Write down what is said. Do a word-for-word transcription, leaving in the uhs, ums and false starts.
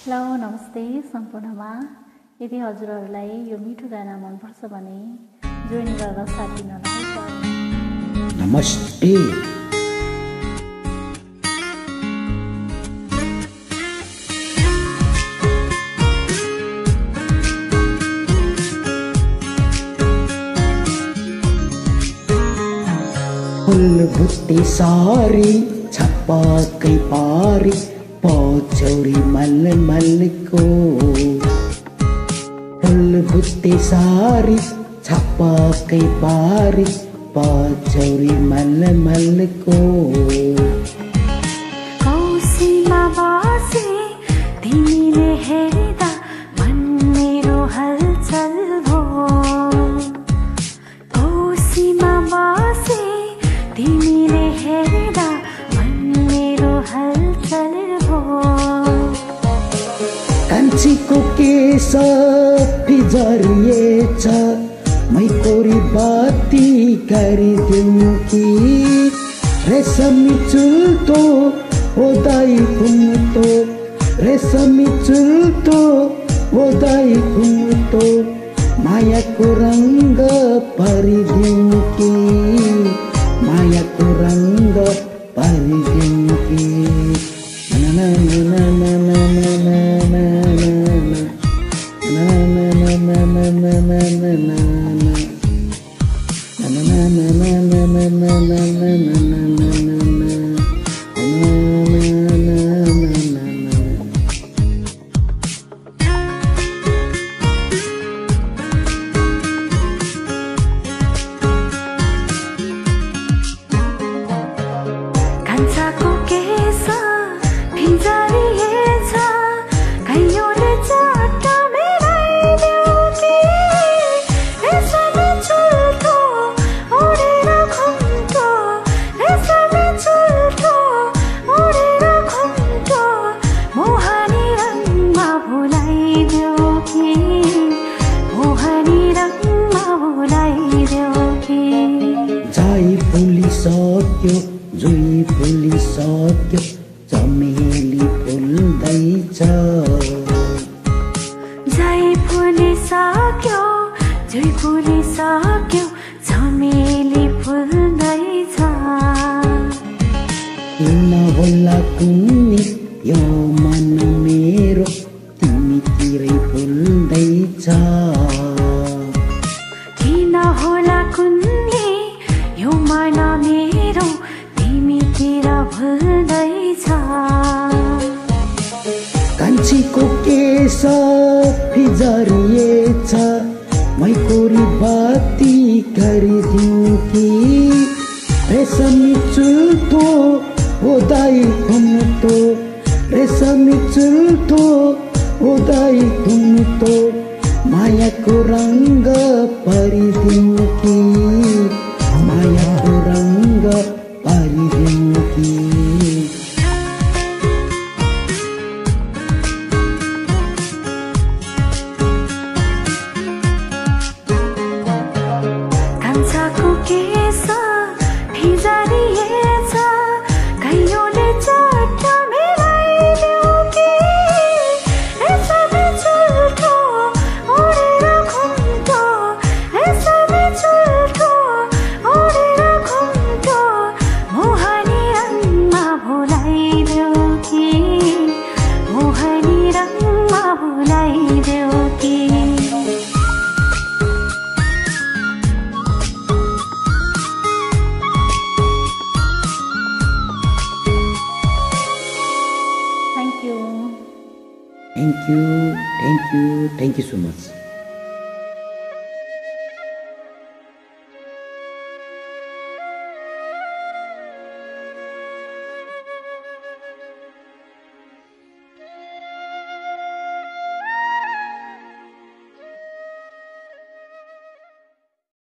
Hello नमस्ते सम्पूर्णमा। यदि हजुरहरूलाई यो मिठो गाना मनपर्छ भने जोइन गरेर साथ दिन नभुल्नुहोला। नमस्ते। फुल बुट्टे सारी छप्पाकै पारी पछौरी मल मल को फुल बुट्टे सारी छप्पाकै पारी पछौरी मल मल को कौसीमा बासे तिमीले हेर्दा मन मेरो हलचल भो कौसीमा बासे तिमीले हेर्दा मन मेरो हलचल भो कान्छीको केस फिजरिएछ मै कोरी बाती गरिदेऊ कि रेशमी चुल्टो ओदाई घुम्टो रेशमी चुल्टो ओदाई घुम्टो मायाको रंग परिदेऊ कि मायाको रंग परिदेऊ कि ना ना ना ना ना ना ना na na na na na na na na na na कान्छाको केस फिजरिएछ कैयोले चट्टा मेराइदेऊ कि रेशमी चुल्टो ओढेर घुम्टो रेशमी चुल्टो ओढेर घुम्टो मोहनी रङमा भुलाइदेऊ कि मोहनी रङमा भुलाइदेऊ कि जाई फुलिसक्यो जुई फुलिसक्यो चमेली फुल्दैछ जाई फुलिसक्यो जुई फुलिसक्यो चमेली फुल्दैछ किन होला कुन्नी यो मन मेरो तिमीतिरै फुल्दैछ किन होला कुन्नी यो मन मेरो तिमीतिर फुल्दैछ कान्छीको केस फिजरिएछ मै कोरी बाती गरिदिऊ कि रेशमी चुल्टो ओदाई घुम्टो रेशमी चुल्टो ओदाई घुम्टो मायाको रंग परिदिऊ कि मायाको रंग परिदिऊ कि कान्छाको केस फिजरिएछ कैयोले चट्टा मेराइदेऊ कि रेशमी चुल्टो ओढेर घुम्टो रेशमी चुल्टो ओढेर घुम्टो मोहनी रङमा भुलाइदेऊ कि मोहनी रङमा भुलाइदेऊ कि thank you. Thank you, thank you, thank you so much.